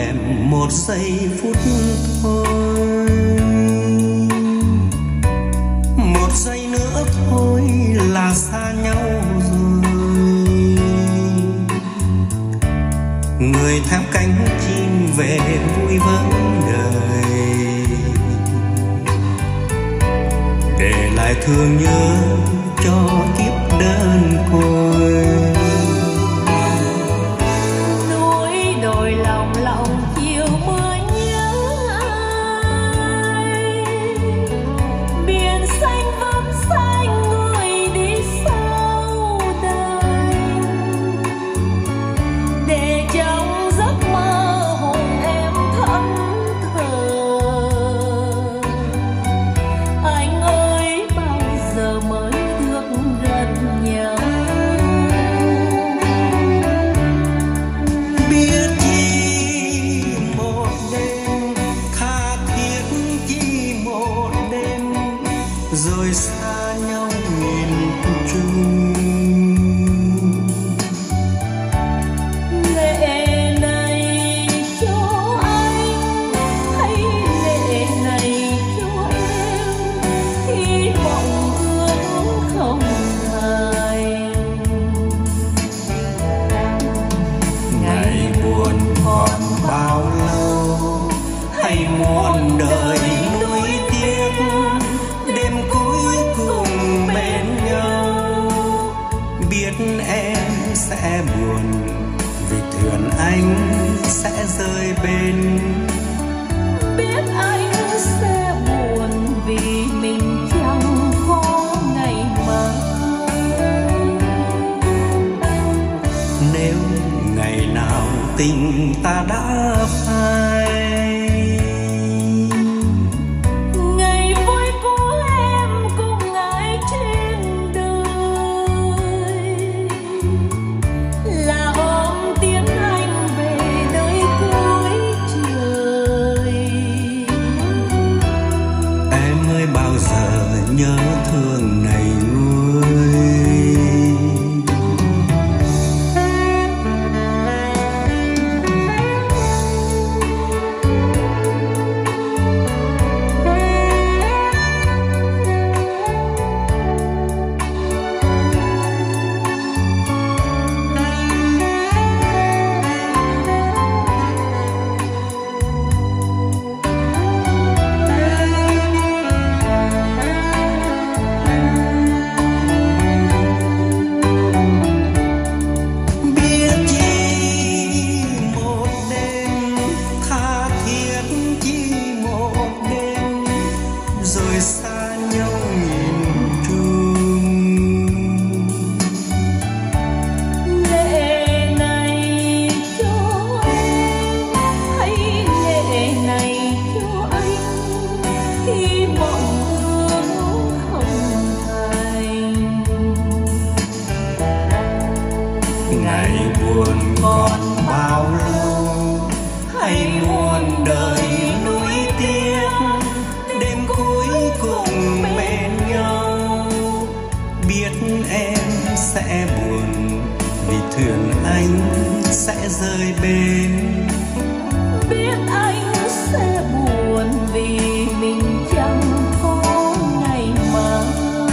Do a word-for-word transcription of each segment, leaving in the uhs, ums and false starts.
em một giây phút thôi, một giây nữa thôi là xa nhau rồi. Người theo cánh chim về vui với đời, để lại thương nhớ cho kiếp đơn côi. Núi đồi lòng lòng chiều mưa nhớ ai, biển xanh vẫn xanh người đi sau đời, để trong giấc mơ hồn em thẫn thờ. Anh ơi bao giờ mới được gần nhau? Biết chi một đêm, tha thiết chi một đêm, rồi xa nhau nghìn trùng. Lệ này cho anh hay lệ này cho em, khi mộng ước không thành. Ngày buồn còn bao lâu, hay muôn đời nuối tiếc, đêm cuối cùng bên nhau. Biết em sẽ buồn vì thuyền anh sẽ rơi bên. Biết anh sẽ buồn vì mình chẳng có ngày mai. Nếu ngày nào tình ta đã phai, Ngày vui của em cùng ngài trên đời, là ôm tiếng anh về nơi cuối trời. em ơi bao giờ nhớ thương này nguôi. Biết chi một đêm, tha thiết chi một đêm, rồi xa nhau nghìn trùng. Lệ này cho em hay lệ này cho anh, khi mộng ước không thành. Ngày buồn còn bao lâu, hay muôn đời nuối tiếc, đêm cuối cùng bên nhau. Biết em sẽ buồn vì thuyền anh sẽ rơi bên. Biết anh sẽ buồn vì mình chẳng có ngày mai.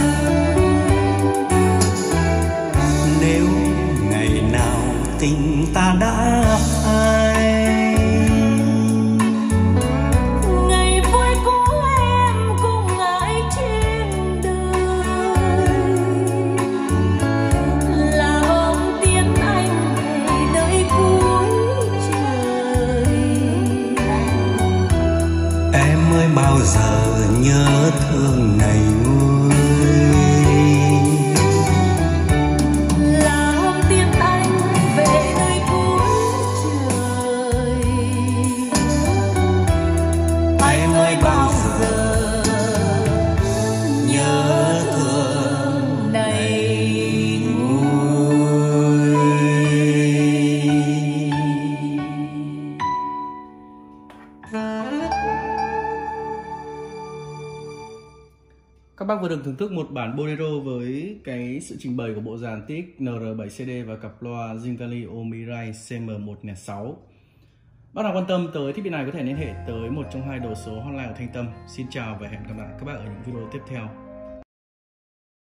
Nếu ngày nào tình ta đã phai, Ngày vui của em cùng ngài trên đời, là ôm tiếng anh về nơi cuối trời. em ơi bao giờ nhớ thương này nguôi. Là ôm tiếng anh về nơi cuối trời. Em ơi bao giờ nhớ thương này nguôi. Các bác vừa được thưởng thức một bản bolero với cái sự trình bày của bộ dàn tê ích en rờ bảy xê đê và cặp loa Zingali Omirai xê em một nè sáu. Bác nào quan tâm tới thiết bị này có thể liên hệ tới một trong hai đầu số hotline của Thanh Tâm. Xin chào và hẹn gặp lại các bạn ở những video tiếp theo.